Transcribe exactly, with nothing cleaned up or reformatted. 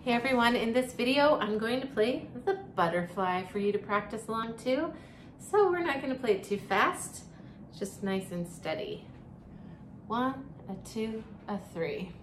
Hey everyone, in this video I'm going to play the butterfly for you to practice along to. So we're not going to play it too fast, just nice and steady. One, a two, a three.